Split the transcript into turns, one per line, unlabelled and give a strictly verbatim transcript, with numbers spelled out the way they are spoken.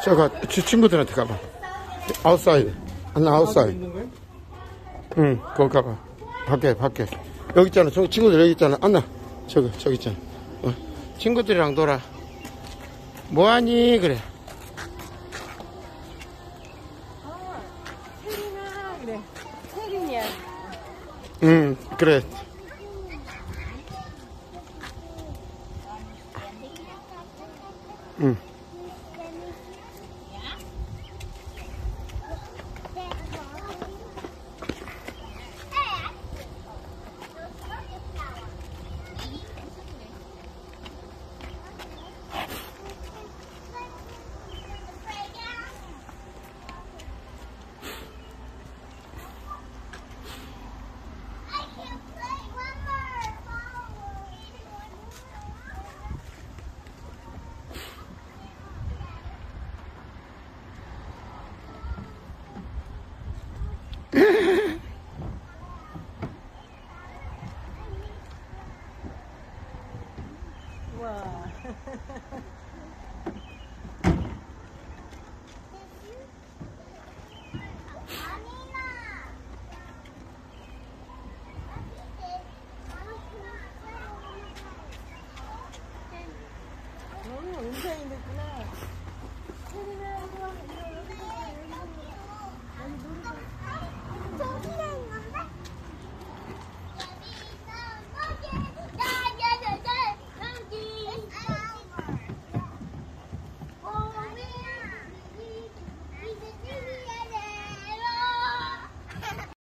저가 친구들한테 가봐. 아웃사이드. 안 아웃사이드. 응, 거기 가봐. 밖에, 밖에. 여기 있잖아. 저 친구들 여기 있잖아. 안나. 저기, 저기 있잖아. 어. 친구들이랑 놀아. 뭐하니? 그래.
어, 세린아, 그래. 세린이야.
응, 그래. 응.